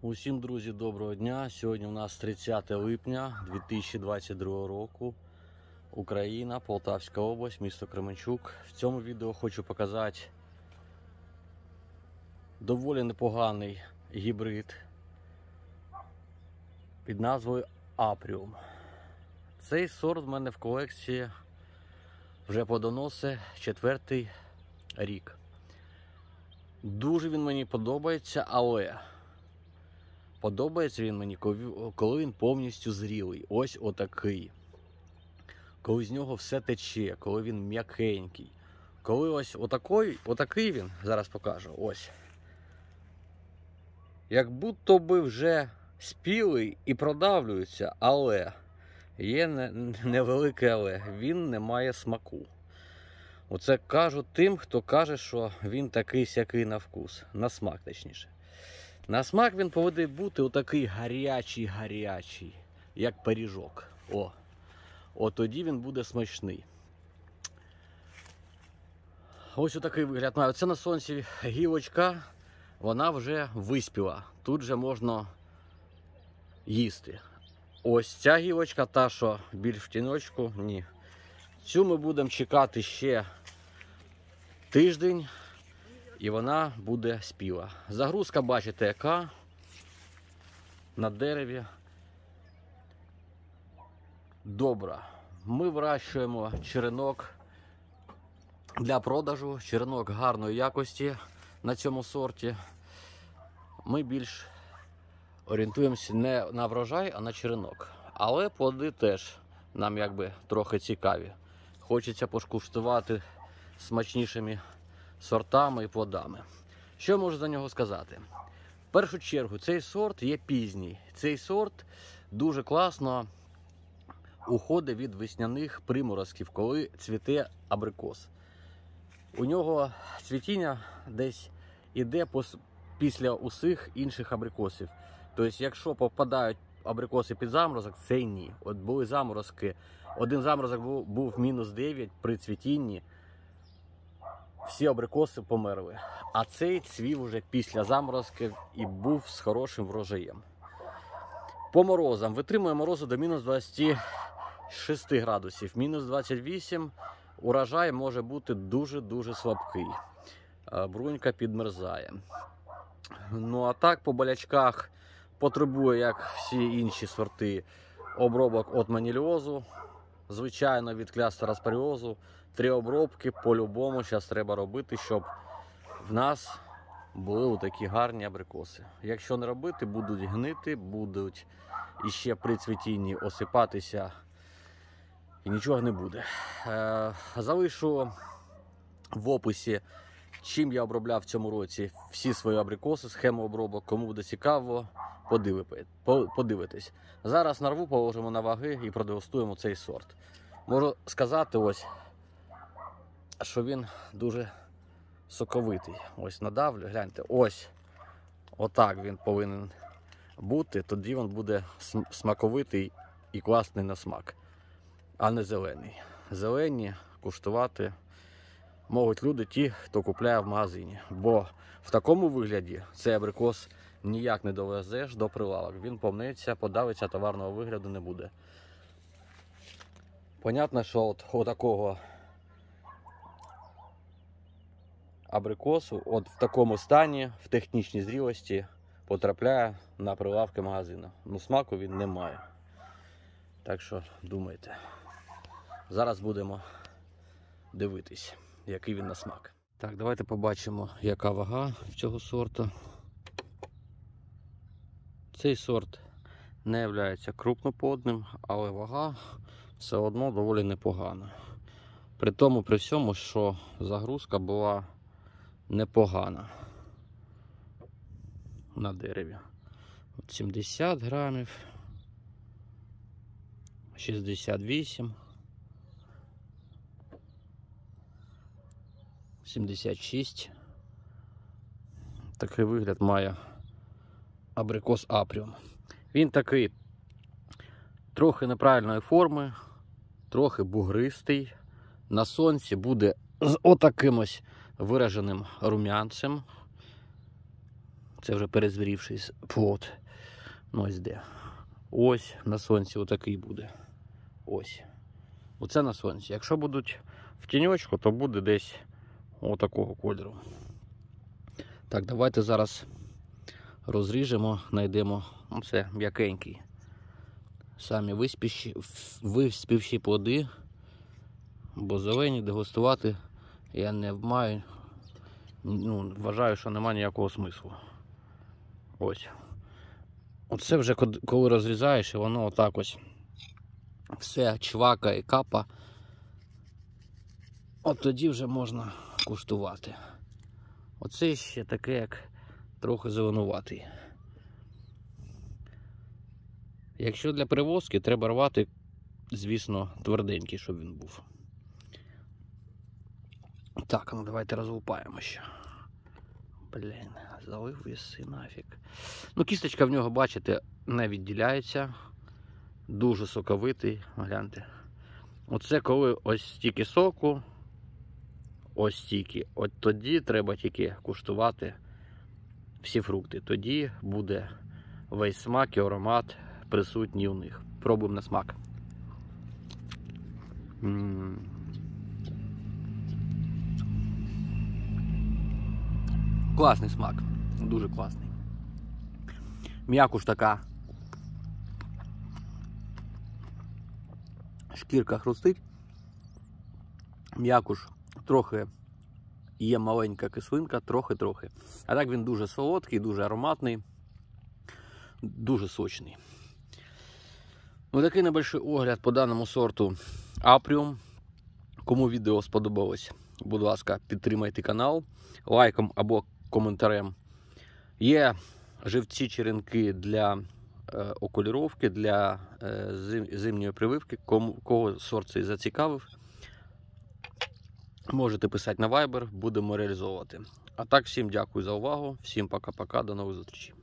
Усім, друзі, доброго дня! Сьогодні у нас 30 липня 2022 року. Україна, Полтавська область, місто Кременчук. В цьому відео хочу показати доволі непоганий гібрид під назвою Апріум. Цей сорт в мене в колекції вже плодоносить 4-й рік. Дуже він мені подобається, але подобається він мені, коли він повністю зрілий. Ось отакий. Коли з нього все тече, коли він м'якенький. Коли ось отакий він, зараз покажу, ось. Як будто би вже спілий і продавлюється, але є невелике але. Він не має смаку. Оце кажу тим, хто каже, що він такий-сякий на вкус. На смак, точніше. На смак він повинен бути отакий гарячий, як пиріжок. О, тоді він буде смачний. Ось отакий вигляд має. Це на сонці гілочка, вона вже виспіла. Тут же можна їсти. Ось ця гілочка, та що більш в тіночку, ні. Цю ми будемо чекати ще тиждень. І вона буде спіла. Загрузка, бачите, яка на дереві. Добра. Ми вирощуємо черенок для продажу. Черенок гарної якості на цьому сорті. Ми більш орієнтуємося не на врожай, а на черенок. Але плоди теж нам якби трохи цікаві. Хочеться покуштувати смачнішими сортами і плодами. Що можу за нього сказати? В першу чергу, цей сорт є пізній. Цей сорт дуже класно уходить від весняних приморозків, коли цвіте абрикос. У нього цвітіння десь іде після усіх інших абрикосів. Тобто, якщо попадають абрикоси під заморозок, це ні. От були заморозки. Один заморозок був -9 при цвітінні. Всі абрикоси померли. А цей цвів уже після заморозків і був з хорошим врожаєм. По морозам. Витримує морозу до -26 градусів. -28 урожай може бути дуже-дуже слабкий. Брунька підмерзає. Ну а так по болячках потребує, як всі інші сорти, обробок від маніліозу. Звичайно, від клястороспоріозу. 3 обробки по-любому зараз треба робити, щоб в нас були такі гарні абрикоси. Якщо не робити, будуть гнити, будуть іще при цвітінні осипатися і нічого не буде. Залишу в описі, чим я обробляв в цьому році всі свої абрикоси, схему обробок. Кому буде цікаво, подивитись. Зараз нарву, положимо на ваги і продегустуємо цей сорт. Можу сказати ось, що він дуже соковитий. Ось надавлю, гляньте, ось. Отак він повинен бути, тоді він буде смаковитий і класний на смак, а не зелений. Зелені куштувати можуть люди ті, хто купляє в магазині. Бо в такому вигляді цей абрикос ніяк не довезеш до прилавок. Він помнеться, подавиться, товарного вигляду не буде. Понятно, що от такого абрикосу от в такому стані, в технічній зрілості, потрапляє на прилавки магазину. Ну, смаку він не має. Так що думайте. Зараз будемо дивитись, який він на смак. Так, давайте побачимо, яка вага в цього сорту. Цей сорт не є крупноплодним, але вага все одно доволі непогана. При тому, при всьому, що загрузка була непогана на дереві. 70 грамів, 68, 76. Такий вигляд має абрикос Апріум. Він такий трохи неправильної форми, трохи бугристий. На сонці буде з отаким ось вираженим рум'янцем. Це вже перезрівший плод. Ну, ось де. Ось на сонці отакий буде. Ось. Оце на сонці. Якщо будуть в тіньочку, то буде десь отакого кольору. Так, давайте зараз розріжемо, знайдемо. Це м'якенький. Самі виспівші плоди, бо зелені дегустувати я не маю, ну, вважаю, що немає ніякого смислу. Ось. Оце вже коли розрізаєш, і воно отак ось все чвакає, капа, от тоді вже можна куштувати. Оце ще таке, як трохи зеленуватий. Якщо для перевозки, треба рвати, звісно, тверденький, щоб він був. Так, ну давайте розлупаємо ще. Блін, залив віси нафіг. Ну, кісточка в нього, бачите, не відділяється. Дуже соковитий, гляньте. Оце коли ось стільки соку, ось стільки. От тоді треба тільки куштувати всі фрукти. Тоді буде весь смак і аромат присутній у них. Пробуємо на смак. Класний смак, дуже класний. М'якуш така. Шкірка хрустить. М'якуш трохи є маленька кислинка, трохи-трохи. А так він дуже солодкий, дуже ароматний, дуже сочний. Ну, такий небольшой огляд по даному сорту Апріум. Кому відео сподобалось, будь ласка, підтримайте канал лайком або коментарем. Є живці черенки для окуліровки, для зимньої прививки. Кого сорт цей зацікавив, можете писати на Viber, будемо реалізовувати. А так, всім дякую за увагу, всім пока-пока, до нових зустрічей.